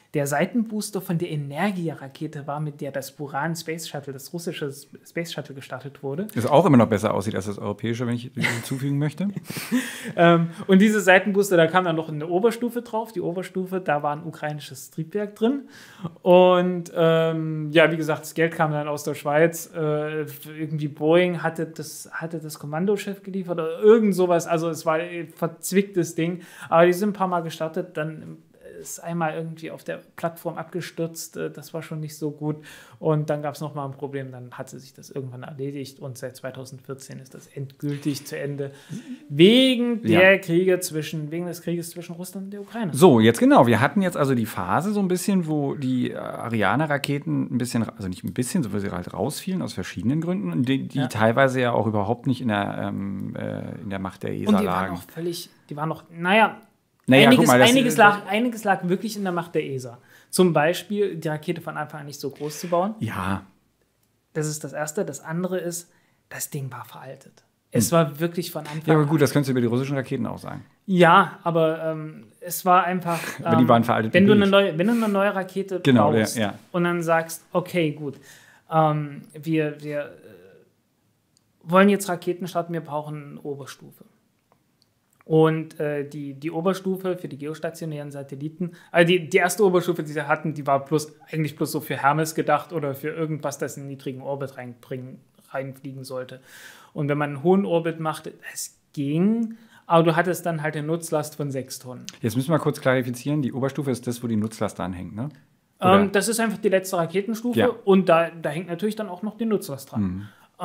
der Seitenbooster von der Energia-Rakete war, mit der das Buran Space Shuttle, das russische Space Shuttle gestartet wurde. Das auch immer noch besser aussieht als das europäische, wenn ich hinzufügen möchte. Und diese Seitenbooster, da kam dann noch eine Oberstufe drauf. Die Oberstufe, da war ein ukrainisches Triebwerk drin. Und wie gesagt, das Geld kam dann aus der Schweiz. Irgendwie Boeing hatte das Kommandoschiff geliefert oder irgend sowas. Also es war ein verzwicktes Ding. Aber die sind ein paar Mal gestartet, dann ist einmal irgendwie auf der Plattform abgestürzt, das war schon nicht so gut und dann gab es nochmal ein Problem, dann hatte sich das irgendwann erledigt und seit 2014 ist das endgültig zu Ende, wegen des Krieges zwischen Russland und der Ukraine. So, jetzt genau, wir hatten jetzt also die Phase so ein bisschen, wo die Ariane-Raketen ein bisschen, also nicht ein bisschen, so wie sie halt rausfielen, aus verschiedenen Gründen, und die teilweise ja auch überhaupt nicht in der Macht der ESA lagen. Die waren noch, einiges lag wirklich in der Macht der ESA. Zum Beispiel, die Rakete von Anfang an nicht so groß zu bauen. Ja. Das ist das Erste. Das andere ist, das Ding war veraltet. Es war wirklich von Anfang an. Ja, aber gut, das könntest du über die russischen Raketen auch sagen. Ja, aber es war einfach. Aber die waren veraltet. Wenn du eine neue Rakete baust und dann sagst, okay, gut, wir wollen jetzt Raketen starten, wir brauchen eine Oberstufe. Und die Oberstufe für die geostationären Satelliten, also die erste Oberstufe, die sie hatten, die war eigentlich bloß so für Hermes gedacht oder für irgendwas, das in einen niedrigen Orbit reinfliegen sollte. Und wenn man einen hohen Orbit machte, es ging, aber du hattest dann halt eine Nutzlast von 6 Tonnen. Jetzt müssen wir kurz klarifizieren, die Oberstufe ist das, wo die Nutzlast dranhängt, ne? Das ist einfach die letzte Raketenstufe und da hängt natürlich dann auch noch die Nutzlast dran.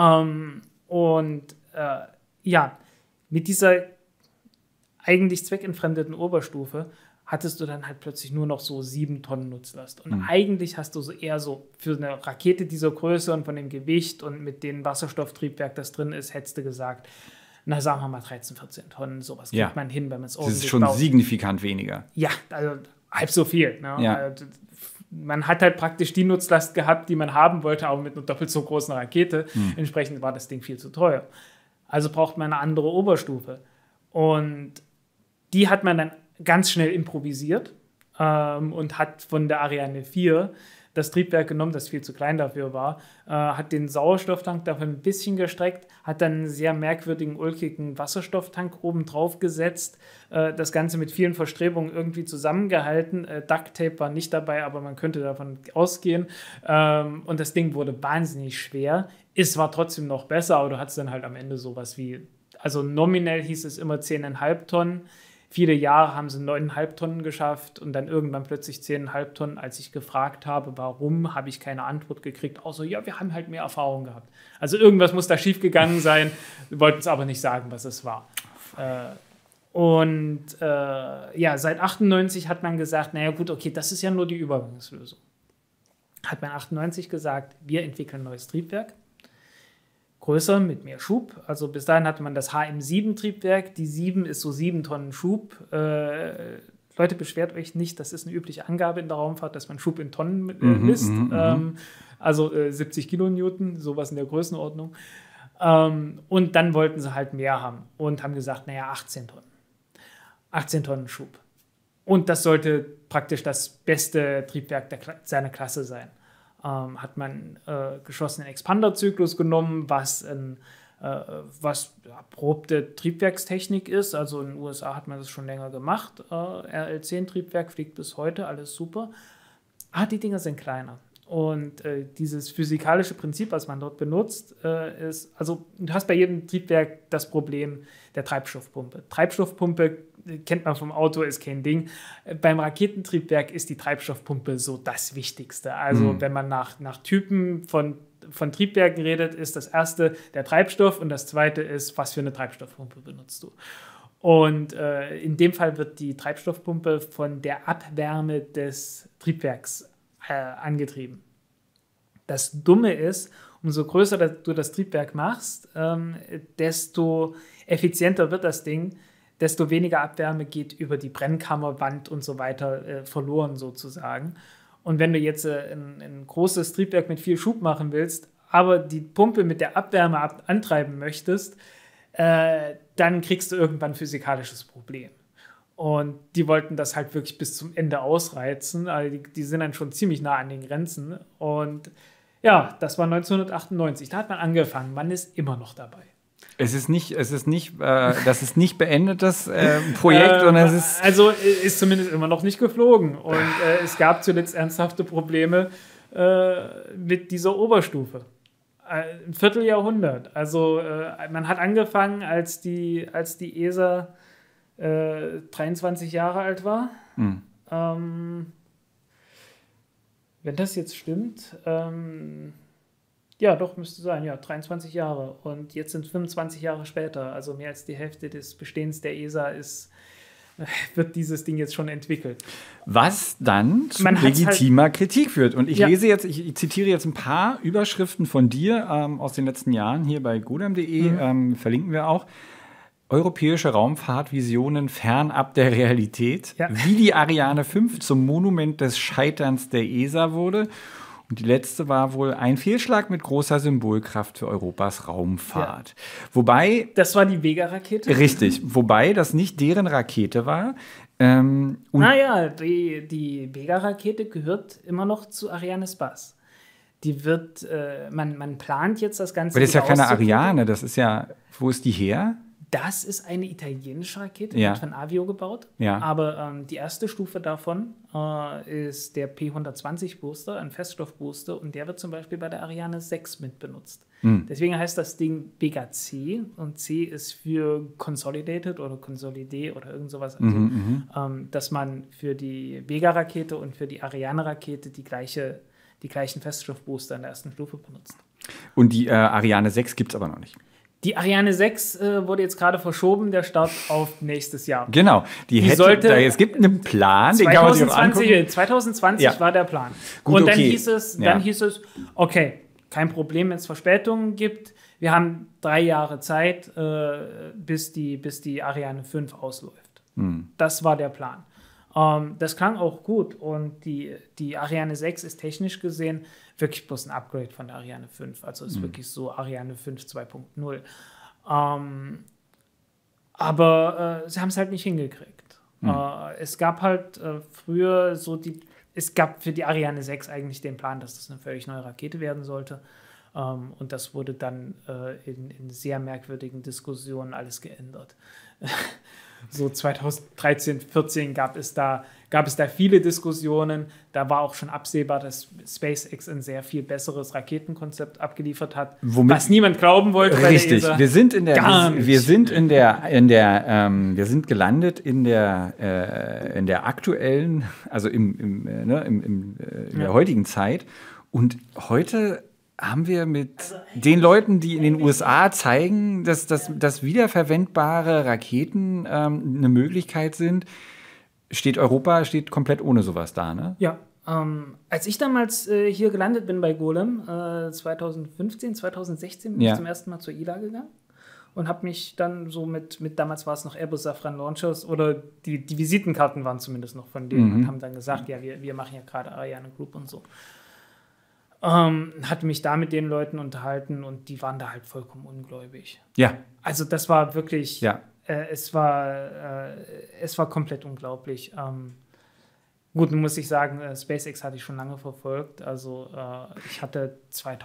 Mit dieser eigentlich zweckentfremdeten Oberstufe hattest du dann halt plötzlich nur noch so 7 Tonnen Nutzlast. Und eigentlich hast du so eher so für eine Rakete dieser Größe und von dem Gewicht und mit dem Wasserstofftriebwerk, das drin ist, hättest du gesagt, na sagen wir mal 13, 14 Tonnen, sowas kriegt man hin, wenn man es ordentlich baut. Das ist schon signifikant weniger. Ja, also halb so viel. Ne? Ja. Also, man hat halt praktisch die Nutzlast gehabt, die man haben wollte, aber mit einer doppelt so großen Rakete. Entsprechend war das Ding viel zu teuer. Also braucht man eine andere Oberstufe. Und die hat man dann ganz schnell improvisiert und hat von der Ariane 4 das Triebwerk genommen, das viel zu klein dafür war, hat den Sauerstofftank davon ein bisschen gestreckt, hat dann einen sehr merkwürdigen, ulkigen Wasserstofftank oben drauf gesetzt, das Ganze mit vielen Verstrebungen irgendwie zusammengehalten. Duct Tape war nicht dabei, aber man könnte davon ausgehen. Und das Ding wurde wahnsinnig schwer. Es war trotzdem noch besser, aber du hattest dann halt am Ende sowas wie, also nominell hieß es immer 10,5 Tonnen. Viele Jahre haben sie 9,5 Tonnen geschafft und dann irgendwann plötzlich 10,5 Tonnen. Als ich gefragt habe, warum, habe ich keine Antwort gekriegt, außer, ja, wir haben halt mehr Erfahrung gehabt. Also irgendwas muss da schiefgegangen sein, wir wollten es aber nicht sagen, was es war. Seit 98 hat man gesagt, naja gut, okay, das ist ja nur die Übergangslösung. Hat man 98 gesagt, wir entwickeln ein neues Triebwerk. Größer, mit mehr Schub. Also bis dahin hatte man das HM7-Triebwerk. Die 7 ist so 7 Tonnen Schub. Leute, beschwert euch nicht, das ist eine übliche Angabe in der Raumfahrt, dass man Schub in Tonnen misst. 70 Kilonewton, sowas in der Größenordnung. Und dann wollten sie halt mehr haben und haben gesagt, naja, 18 Tonnen. 18 Tonnen Schub. Und das sollte praktisch das beste Triebwerk seiner Klasse sein. Hat man geschossenen Expanderzyklus genommen, was erprobte Triebwerkstechnik ist. Also in den USA hat man das schon länger gemacht. RL-10-Triebwerk fliegt bis heute, alles super. Die Dinger sind kleiner. Und dieses physikalische Prinzip, was man dort benutzt, ist, also du hast bei jedem Triebwerk das Problem der Treibstoffpumpe. Treibstoffpumpe kennt man vom Auto, ist kein Ding. Beim Raketentriebwerk ist die Treibstoffpumpe so das Wichtigste. Also wenn man nach Typen von Triebwerken redet, ist das erste der Treibstoff und das zweite ist, was für eine Treibstoffpumpe benutzt du. Und in dem Fall wird die Treibstoffpumpe von der Abwärme des Triebwerks angetrieben. Das Dumme ist, umso größer du das Triebwerk machst, desto effizienter wird das Ding, desto weniger Abwärme geht über die Brennkammerwand und so weiter verloren sozusagen. Und wenn du jetzt ein großes Triebwerk mit viel Schub machen willst, aber die Pumpe mit der Abwärme antreiben möchtest, dann kriegst du irgendwann ein physikalisches Problem. Und die wollten das halt wirklich bis zum Ende ausreizen. Also die sind dann schon ziemlich nah an den Grenzen. Und ja, das war 1998. Da hat man angefangen. Man ist immer noch dabei. Das ist nicht beendetes Projekt, sondern es ist. Also ist zumindest immer noch nicht geflogen. Und es gab zuletzt ernsthafte Probleme mit dieser Oberstufe. Ein Vierteljahrhundert. Also man hat angefangen, als die ESA 23 Jahre alt war. Wenn das jetzt stimmt, ja, doch, müsste sein, ja, 23 Jahre. Und jetzt sind 25 Jahre später, also mehr als die Hälfte des Bestehens der ESA wird dieses Ding jetzt schon entwickelt. Was dann zu legitimer Kritik führt. Und ich lese jetzt, ich zitiere jetzt ein paar Überschriften von dir aus den letzten Jahren hier bei golem.de, verlinken wir auch. Europäische Raumfahrtvisionen fernab der Realität, wie die Ariane 5 zum Monument des Scheiterns der ESA wurde. Und die letzte war wohl ein Fehlschlag mit großer Symbolkraft für Europas Raumfahrt. Ja. Wobei... Das war die Vega-Rakete? Richtig. Wobei das nicht deren Rakete war. Naja, die Vega-Rakete gehört immer noch zu Arianespace. Die wird... Man plant jetzt das Ganze... Aber das ist ja keine Ariane. Das ist ja... Wo ist die her? Das ist eine italienische Rakete, die wird von Avio gebaut. Ja. Aber die erste Stufe davon ist der P120-Booster, ein Feststoffbooster. Und der wird zum Beispiel bei der Ariane 6 mit benutzt. Deswegen heißt das Ding Vega C. Und C ist für Consolidated oder Consolidé oder irgend sowas. Also, dass man für die Vega-Rakete und für die Ariane-Rakete die gleichen Feststoffbooster in der ersten Stufe benutzt. Und die Ariane 6 gibt es aber noch nicht. Die Ariane 6 wurde jetzt gerade verschoben, der Start auf nächstes Jahr. Genau. Es gibt einen Plan, den kann man sich auch angucken. 2020 war der Plan. Gut, und dann hieß es, okay, kein Problem, wenn es Verspätungen gibt. Wir haben 3 Jahre Zeit, bis die Ariane 5 ausläuft. Das war der Plan. Das klang auch gut. Und die Ariane 6 ist technisch gesehen wirklich bloß ein Upgrade von der Ariane 5. Also ist wirklich so Ariane 5 2.0. Aber sie haben es halt nicht hingekriegt. Es gab halt früher es gab für die Ariane 6 eigentlich den Plan, dass das eine völlig neue Rakete werden sollte. Und das wurde dann in sehr merkwürdigen Diskussionen alles geändert. So 2013, 2014 gab es da viele Diskussionen. Da war auch schon absehbar, dass SpaceX ein sehr viel besseres Raketenkonzept abgeliefert hat, was niemand glauben wollte. Richtig, wir sind gelandet in der aktuellen, also in der heutigen Zeit. Und heute haben wir mit den Leuten, die in den USA zeigen, dass wiederverwendbare Raketen eine Möglichkeit sind, steht Europa komplett ohne sowas da, ne? Ja. Als ich damals hier gelandet bin bei Golem, 2015, 2016, bin ich zum ersten Mal zur ILA gegangen und habe mich dann so mit damals war es noch Airbus Safran Launchers oder die Visitenkarten waren zumindest noch von denen und haben dann gesagt, ja, wir machen ja gerade Ariane Group und so. Hatte mich da mit den Leuten unterhalten und die waren da halt vollkommen ungläubig. Ja. Also das war wirklich, es war komplett unglaublich. Gut, nun muss ich sagen, SpaceX hatte ich schon lange verfolgt. Also ich hatte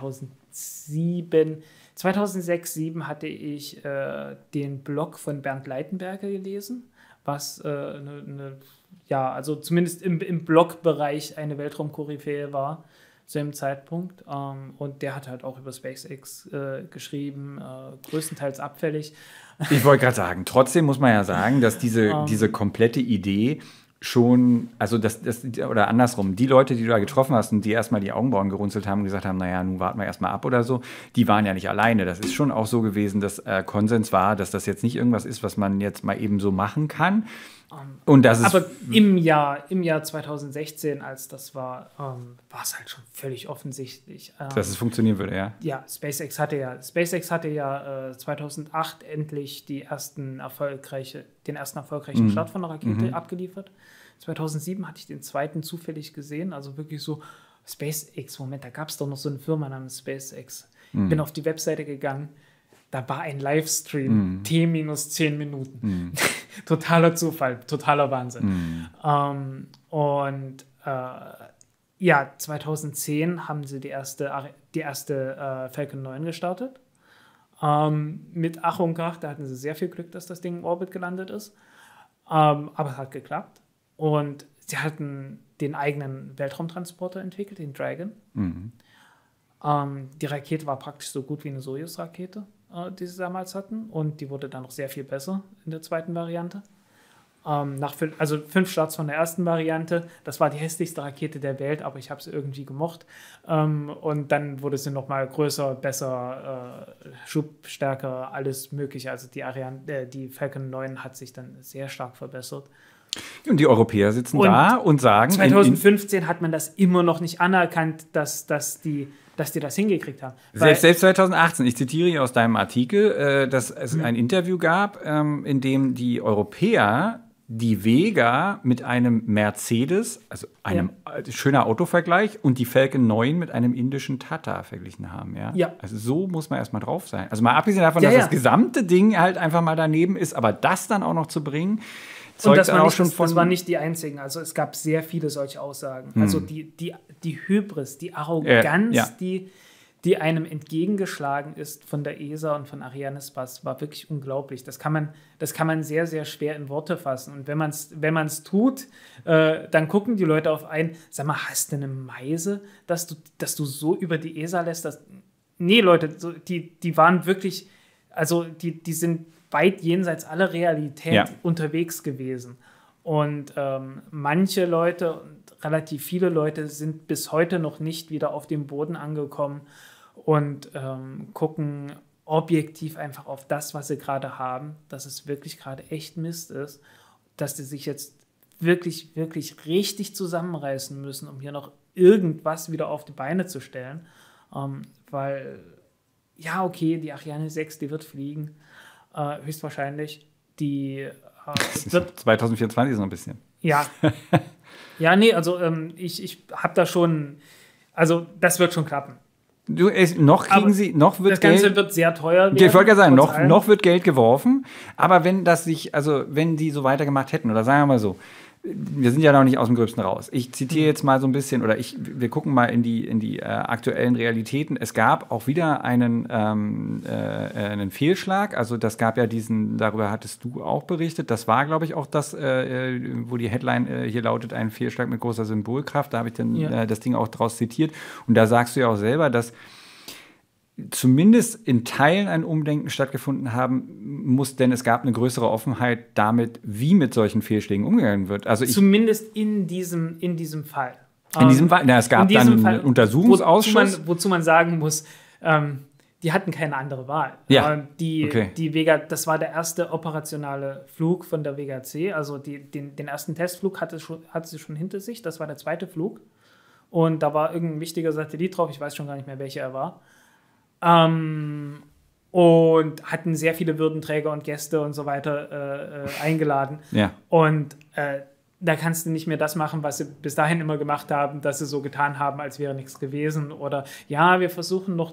2006, 2007 hatte ich den Blog von Bernd Leitenberger gelesen, was also zumindest im Blogbereich eine Weltraumkoryphäe war zu dem Zeitpunkt. Und der hat halt auch über SpaceX geschrieben, größtenteils abfällig. Ich wollte gerade sagen, trotzdem muss man ja sagen, dass diese komplette Idee schon, also oder andersrum, die Leute, die du da getroffen hast und die erstmal die Augenbrauen gerunzelt haben und gesagt haben, naja, nun warten wir erstmal ab oder so, die waren ja nicht alleine. Das ist schon auch so gewesen, dass Konsens war, dass das jetzt nicht irgendwas ist, was man jetzt mal eben so machen kann. Und das aber im Jahr 2016, als das war es halt schon völlig offensichtlich. Dass es funktionieren würde, ja. Ja, SpaceX hatte ja 2008 endlich den ersten erfolgreichen Start von der Rakete abgeliefert. 2007 hatte ich den zweiten zufällig gesehen, also wirklich so SpaceX, Moment, da gab es doch noch so eine Firma namens SpaceX. Bin auf die Webseite gegangen, da war ein Livestream, T-10 Minuten. Totaler Zufall, totaler Wahnsinn. Ja, 2010 haben sie die erste Falcon 9 gestartet. Mit Ach und Krach, da hatten sie sehr viel Glück, dass das Ding im Orbit gelandet ist. Aber es hat geklappt. Und sie hatten den eigenen Weltraumtransporter entwickelt, den Dragon. Die Rakete war praktisch so gut wie eine Sojus-Rakete, die sie damals hatten. Und die wurde dann noch sehr viel besser in der zweiten Variante. 5 Starts von der ersten Variante. Das war die hässlichste Rakete der Welt, aber ich habe sie irgendwie gemocht. Und dann wurde sie noch mal größer, besser, schubstärker, alles Mögliche. Also die Falcon 9 hat sich dann sehr stark verbessert. Und die Europäer sitzen da und sagen... 2015 hat man das immer noch nicht anerkannt, dass die das hingekriegt haben. Selbst 2018, ich zitiere hier aus deinem Artikel, dass es ein Interview gab, in dem die Europäer die Vega mit einem Mercedes, also einem schöner Autovergleich, und die Falcon 9 mit einem indischen Tata verglichen haben. Ja? Also so muss man erstmal drauf sein. Also mal abgesehen davon, dass das gesamte Ding halt einfach mal daneben ist, aber das dann auch noch zu bringen, und das war nicht die einzigen. Also es gab sehr viele solche Aussagen. Also die Hybris, die Arroganz, die einem entgegengeschlagen ist von der ESA und von Arianespace, war wirklich unglaublich. Das kann man sehr, sehr schwer in Worte fassen. Und wenn man es tut, dann gucken die Leute auf einen, sag mal, hast du eine Meise, dass du so über die ESA lässt? Nee, Leute, die waren wirklich, also die sind weit jenseits aller Realität unterwegs gewesen. Und manche Leute, relativ viele Leute, sind bis heute noch nicht wieder auf dem Boden angekommen und gucken objektiv einfach auf das, was sie gerade haben, dass es wirklich gerade echt Mist ist, dass sie sich jetzt wirklich, wirklich richtig zusammenreißen müssen, um hier noch irgendwas wieder auf die Beine zu stellen. Weil, ja, okay, die Ariane 6, die wird fliegen, höchstwahrscheinlich. Die wird 2024 ist noch ein bisschen. Ja. Ja, nee, also ich habe da schon, also das wird schon klappen. Noch wird das Ganze wird sehr teuer werden. Ich wollte ja sagen, noch wird Geld geworfen, aber wenn die so weitergemacht hätten, oder sagen wir mal so, wir sind ja noch nicht aus dem Gröbsten raus. Ich zitiere jetzt mal so ein bisschen, wir gucken mal in die aktuellen Realitäten. Es gab auch wieder einen Fehlschlag. Also das gab ja darüber hattest du auch berichtet. Das war, glaube ich, auch das, wo die Headline hier lautet, ein Fehlschlag mit großer Symbolkraft. Da habe ich dann das Ding auch draus zitiert. Und da sagst du ja auch selber, dass zumindest in Teilen ein Umdenken stattgefunden haben muss, denn es gab eine größere Offenheit damit, wie mit solchen Fehlschlägen umgegangen wird. Also zumindest in diesem Fall. In diesem Fall? Es gab dann einen Untersuchungsausschuss. Wozu man sagen muss, die hatten keine andere Wahl. Die Vega, das war der erste operationale Flug von der Vega C. Also den ersten Testflug hatte sie schon hinter sich. Das war der zweite Flug. Und da war irgendein wichtiger Satellit drauf. Ich weiß schon gar nicht mehr, welcher er war. Und hatten sehr viele Würdenträger und Gäste und so weiter eingeladen. Ja. Und da kannst du nicht mehr das machen, was sie bis dahin immer gemacht haben, dass sie so getan haben, als wäre nichts gewesen. Oder ja, wir versuchen noch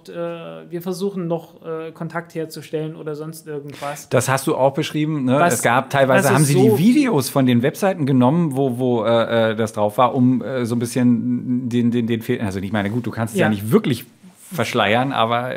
Kontakt herzustellen oder sonst irgendwas. Das hast du auch beschrieben. Ne? Es gab teilweise, haben sie die Videos von den Webseiten genommen, wo das drauf war, um so ein bisschen den Fehler. Also ich meine, gut, du kannst es ja nicht wirklich verschleiern, aber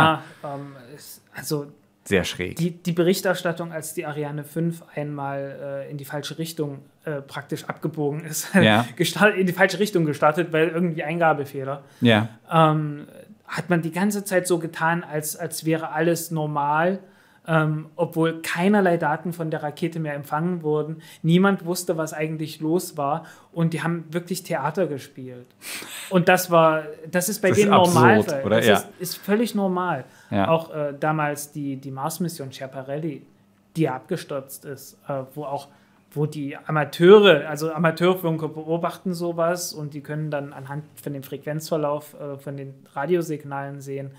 also sehr schräg. Die Berichterstattung, als die Ariane 5 einmal in die falsche Richtung praktisch abgebogen ist, in die falsche Richtung gestartet, weil irgendwie Eingabefehler, hat man die ganze Zeit so getan, als wäre alles normal, obwohl keinerlei Daten von der Rakete mehr empfangen wurden. Niemand wusste, was eigentlich los war. Und die haben wirklich Theater gespielt. Und das ist bei denen normal. Das ist völlig normal. Ja. Auch damals die Mars-Mission Schiaparelli, die abgestürzt ist, wo die Amateurfunker beobachten sowas und die können dann anhand von dem Frequenzverlauf von den Radiosignalen sehen,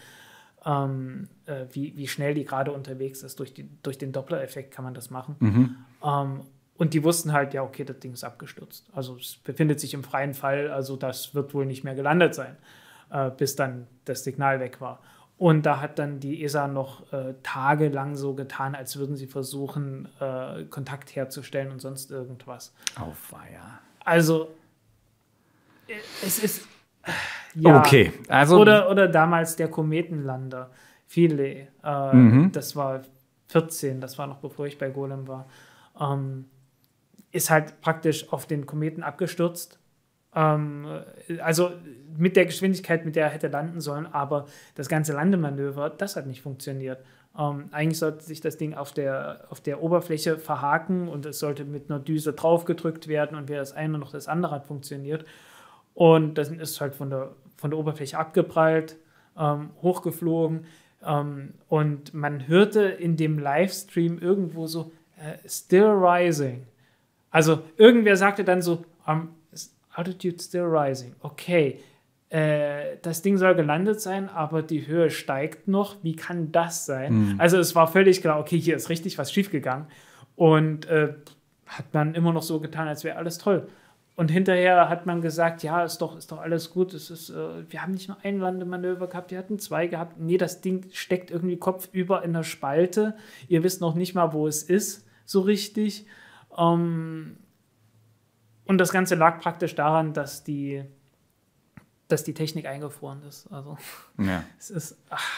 wie schnell die gerade unterwegs ist. Durch den Doppler-Effekt kann man das machen. Und die wussten halt, ja, okay, das Ding ist abgestürzt. Also es befindet sich im freien Fall, also das wird wohl nicht mehr gelandet sein, bis dann das Signal weg war. Und da hat dann die ESA noch tagelang so getan, als würden sie versuchen, Kontakt herzustellen und sonst irgendwas. Auweia. Also, es ist... Ja. Okay, also... Oder damals der Kometenlander, Philae, das war 14, das war noch bevor ich bei Golem war, ist halt praktisch auf den Kometen abgestürzt. Also mit der Geschwindigkeit, mit der er hätte landen sollen, aber das ganze Landemanöver, das hat nicht funktioniert. Eigentlich sollte sich das Ding auf der Oberfläche verhaken und es sollte mit einer Düse draufgedrückt werden und weder das eine noch das andere hat funktioniert. Und das ist halt von der Oberfläche abgeprallt, hochgeflogen. Und man hörte in dem Livestream irgendwo so, still rising. Also irgendwer sagte dann so, altitude still rising. Okay, das Ding soll gelandet sein, aber die Höhe steigt noch. Wie kann das sein? Also es war völlig klar, okay, hier ist richtig was schiefgegangen. Und hat man immer noch so getan, als wäre alles toll. Und hinterher hat man gesagt, ja, ist doch alles gut. Wir haben nicht nur ein Landemanöver gehabt, wir hatten 2 gehabt. Nee, das Ding steckt irgendwie kopfüber in der Spalte. Ihr wisst noch nicht mal, wo es ist, so richtig. Und das Ganze lag praktisch daran, dass die Technik eingefroren ist. Also es ist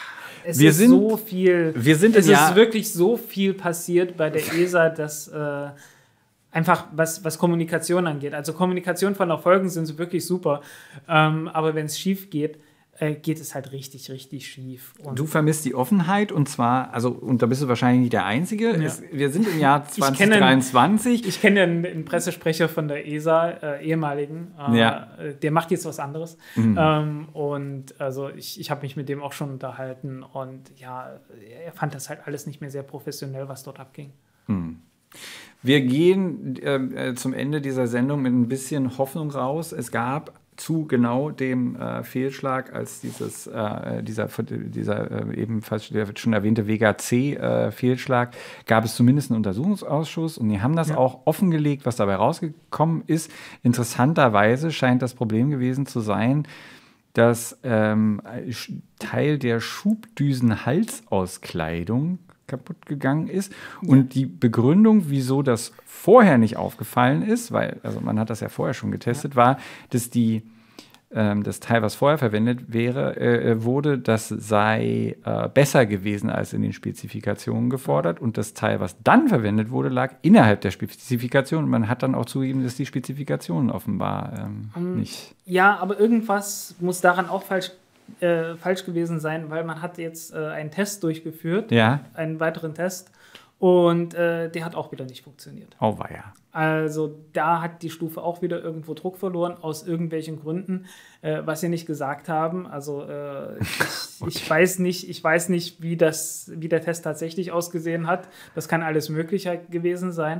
wirklich so viel passiert bei der ESA, dass einfach was Kommunikation angeht. Also Kommunikation von Erfolgen sind so wirklich super, aber wenn es schief geht, geht es halt richtig, richtig schief. Und du vermisst die Offenheit und zwar, und da bist du wahrscheinlich nicht der Einzige. Ja. Wir sind im Jahr 2023. Ich kenne einen Pressesprecher von der ESA, ehemaligen, der macht jetzt was anderes. Und also ich habe mich mit dem auch schon unterhalten und ja, er fand das halt alles nicht mehr sehr professionell, was dort abging. Wir gehen zum Ende dieser Sendung mit ein bisschen Hoffnung raus. Es gab zu genau dem Fehlschlag, als dieser ebenfalls schon erwähnte Vega-C-Fehlschlag, gab es zumindest einen Untersuchungsausschuss und die haben das auch offengelegt, was dabei rausgekommen ist. Interessanterweise scheint das Problem gewesen zu sein, dass Teil der Schubdüsenhalsauskleidung kaputt gegangen ist. Und die Begründung, wieso das vorher nicht aufgefallen ist, weil, man hat das ja vorher schon getestet, war, dass das Teil, was vorher verwendet wurde, das sei besser gewesen als in den Spezifikationen gefordert. Und das Teil, was dann verwendet wurde, lag innerhalb der Spezifikation. Und man hat dann auch zugegeben, dass die Spezifikationen offenbar nicht... Ja, aber irgendwas muss daran auch falsch gewesen sein, weil man hat jetzt einen Test durchgeführt, einen weiteren Test, und der hat auch wieder nicht funktioniert. Auweia. Also da hat die Stufe auch wieder irgendwo Druck verloren, aus irgendwelchen Gründen, was sie nicht gesagt haben. Also ich weiß nicht, wie der Test tatsächlich ausgesehen hat. Das kann alles Mögliche gewesen sein.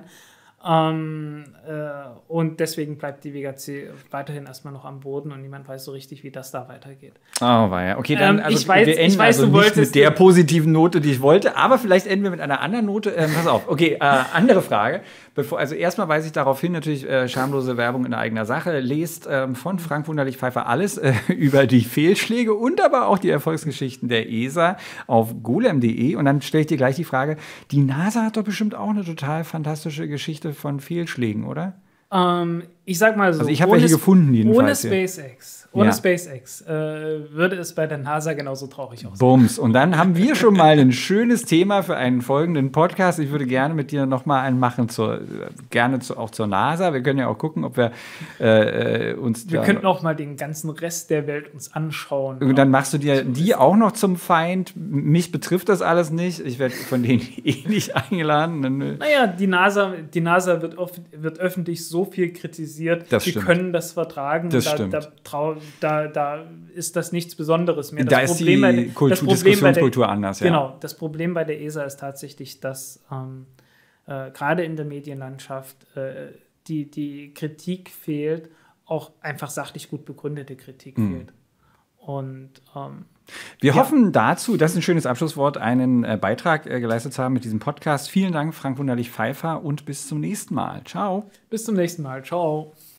Und deswegen bleibt die Vega-C weiterhin erstmal noch am Boden und niemand weiß so richtig, wie das da weitergeht. Oh, war ja. Okay, dann wir enden nicht mit der positiven Note, die ich wollte, aber vielleicht enden wir mit einer anderen Note. Pass auf, okay, andere Frage. Erstmal weise ich darauf hin, natürlich schamlose Werbung in eigener Sache. Lest von Frank Wunderlich-Pfeiffer alles über die Fehlschläge und aber auch die Erfolgsgeschichten der ESA auf golem.de. Und dann stelle ich dir gleich die Frage, die NASA hat doch bestimmt auch eine total fantastische Geschichte von Fehlschlägen, oder? Ich sag mal so, also ich habe welche gefunden jedenfalls. Ohne SpaceX würde es bei der NASA genauso traurig aussehen. Bums. Und dann haben wir schon mal ein schönes Thema für einen folgenden Podcast. Ich würde gerne mit dir noch mal einen machen, auch zur NASA. Wir können ja auch gucken, ob wir uns... Wir könnten auch mal den ganzen Rest der Welt uns anschauen. Und dann machst du dir die auch noch zum Feind. Mich betrifft das alles nicht. Ich werde von denen nicht eingeladen. Naja, die NASA wird öffentlich so viel kritisiert. Das stimmt. Können das vertragen. Das stimmt. Da ist das nichts Besonderes mehr. Da ist die Diskussionskultur anders. Genau, das Problem bei der ESA ist tatsächlich, dass gerade in der Medienlandschaft die Kritik fehlt, auch einfach sachlich gut begründete Kritik fehlt. Und wir hoffen dazu, das ist ein schönes Abschlusswort, einen Beitrag geleistet zu haben mit diesem Podcast. Vielen Dank, Frank Wunderlich-Pfeiffer, und bis zum nächsten Mal. Ciao. Bis zum nächsten Mal. Ciao.